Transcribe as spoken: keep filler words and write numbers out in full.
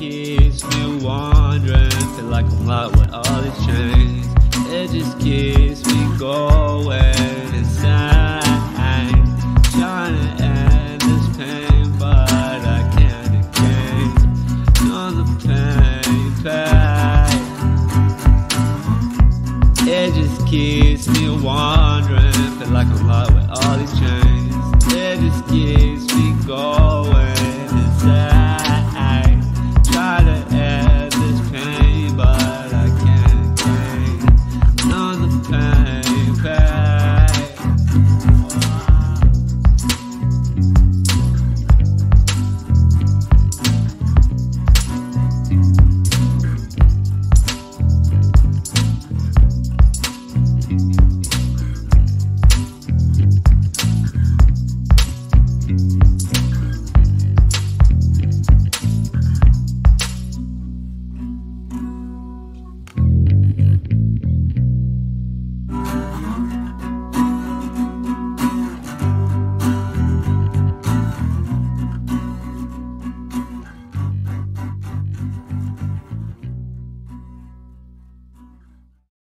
keeps me wandering. Feel like I'm locked with all these chains. It just keeps me going.